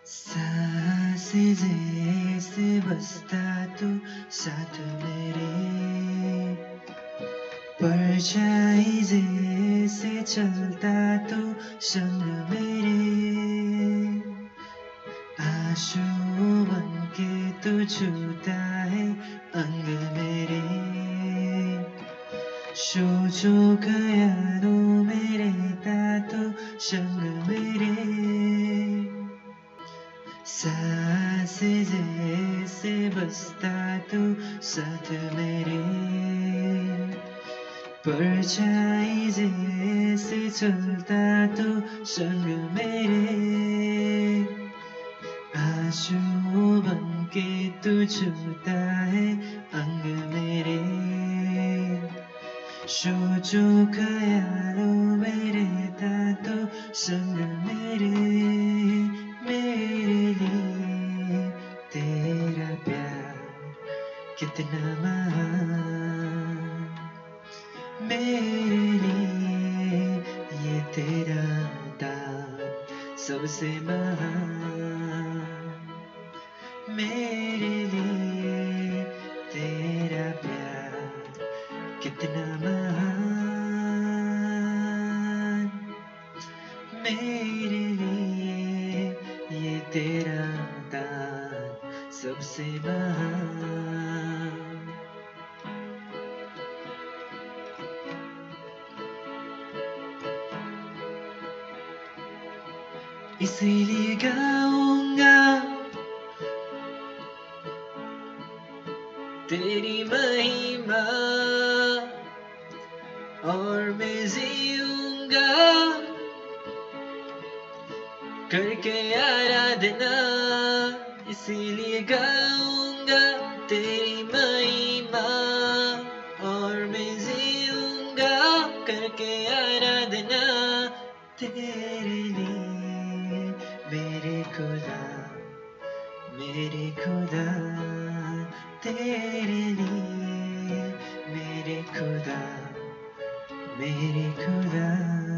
सांसें जैसे बसता तू साथ मेरे, परछाई जैसे चलता तू संग मेरे, आंसू बनके तू छूता है अंग मेरे, सोचो ख्यालों में रहता तू संग मेरे, सांसें जैसे बसता तू साथ मेरे, परछाई जैसे चलता तू संग मेरे, आंसू बनके तू छूता है अंग मेरे, सोचो ख्यालों में रहता तू संग मेरे लिए तेरा प्यार कितना महान, मेरे लिए ये तेरा दान सबसे महान, मेरे लिए तेरा प्यार कितना महान, मेरे लिए ये तेरा दान सबसे महान। इसीलिए गाऊंगा तेरी महिमा और मैं जीऊंगा करके आराधना, इसीलिए गाऊंगा तेरी महिमा और मैं जीऊंगा करके आराधना तेरे लिए मेरे खुदा, मेरे खुदा तेरे लिए मेरे खुदा, मेरे खुदा।